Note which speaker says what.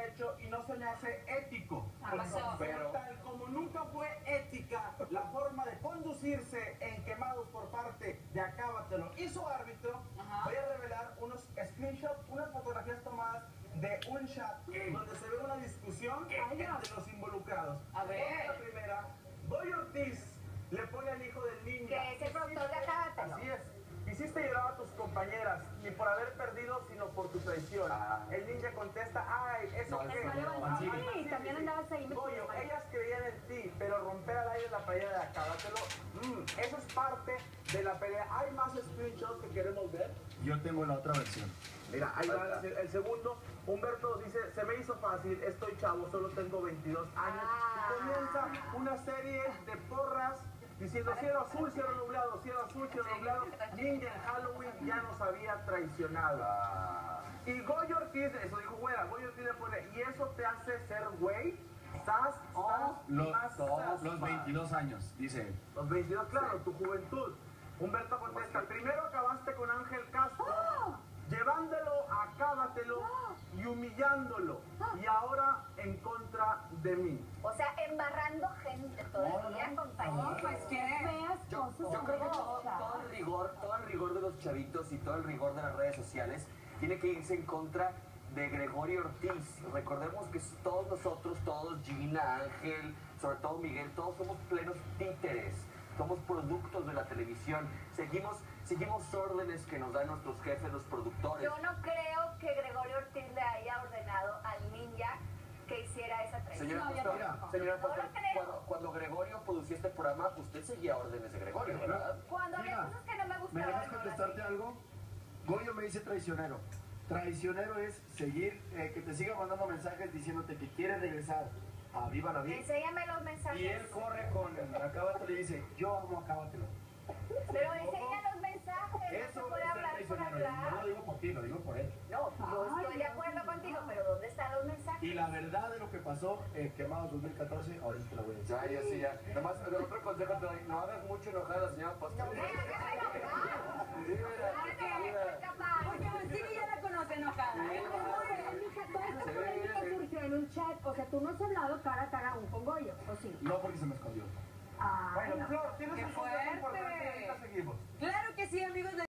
Speaker 1: hecho y no se me hace ético. Pero tal como nunca fue ética la forma de conducirse en Quemados por parte de Acábatelo y su árbitro, voy a revelar unos screenshots, unas fotografías tomadas de un chat donde se ve una discusión entre los involucrados.
Speaker 2: A ver.
Speaker 1: La primera, Goy Ortiz le pone al hijo del ninja.
Speaker 3: Que es el productor de Acábatelo.
Speaker 1: Así es. Hiciste llorar a tus compañeras, ni por haber perdido, sino por tu traición. El ninja contesta, ay, eso qué.
Speaker 3: Sí, también andabas ahí.
Speaker 1: Goyo, ellas creían en ti, pero romper al aire la pelea de Acábatelo, eso es parte de la pelea. ¿Hay más screenshots que queremos ver?
Speaker 4: Yo tengo la otra versión.
Speaker 1: Mira, ahí va el segundo. Humberto dice, se me hizo fácil, estoy chavo, solo tengo 22 años. Y comienza una serie de porras diciendo cielo azul, cielo nublado, cielo azul, cielo nublado. Ninja en Halloween ya nos había traicionado. Y Goy Ortiz, eso dijo güera, Goy Ortiz le pone, ¿y eso te hace ser güey?
Speaker 4: Los 22 años, dice él.
Speaker 1: Los 22, claro, tu juventud. Humberto contesta, primero acabaste con Ángel Castro, llevándolo a Acábatelo y humillándolo, y ahora en contra de mí.
Speaker 3: O sea, embarrando gente todavía, compañero.
Speaker 2: Pues qué.
Speaker 5: Yo creo que todo el rigor de los chavitos y todo el rigor de las redes sociales tiene que irse en contra de Gregorio Ortiz. Recordemos que todos nosotros, todos, Gina, Ángel, sobre todo Miguel, todos somos plenos títeres. Somos productos de la televisión. Seguimos órdenes que nos dan nuestros jefes, los productores.
Speaker 3: Yo no creo que Gregorio Ortiz le haya ordenado al ninja que hiciera esa traición.
Speaker 5: Señora Pastor, cuando Gregorio producía este programa, usted seguía órdenes de Gregorio, ¿verdad?
Speaker 3: Cuando había cosas que no me gustaban.
Speaker 4: ¿Me dejas contestarte algo? Goyo me dice traicionero. Traicionero es seguir, que te siga mandando mensajes diciéndote que quiere regresar a Viva la Vida.
Speaker 3: Enséñame los mensajes.
Speaker 4: Y él corre con Acábatelo y dice, yo amo Acábatelo.
Speaker 3: Pero enseña los mensajes.
Speaker 4: Eso
Speaker 3: no se puede
Speaker 4: es ser
Speaker 3: hablar por
Speaker 4: traicionero. No lo
Speaker 3: hablar.
Speaker 4: digo por ti, lo digo por él.
Speaker 3: No, yo estoy de acuerdo contigo, pero ¿dónde están los mensajes?
Speaker 4: Y la verdad de lo que pasó en Quemados 2014, ahorita te lo voy a decir.
Speaker 5: Ya. Nomás, otro consejo te doy, no hagas mucho enojar a la señora Pastor.
Speaker 3: No me hagas enojar.
Speaker 2: Porque sí, ya la conoce enojada.
Speaker 6: Toda esta polémica surgió en un chat. O sea, tú no has hablado cara a cara aún con Goyo, ¿o sí?
Speaker 4: No, porque se me escondió.
Speaker 1: Bueno, Flor, tienes
Speaker 2: ¡Qué
Speaker 1: un consejo importante,
Speaker 2: fuerte!
Speaker 1: ahorita seguimos.
Speaker 2: Claro que sí, amigos.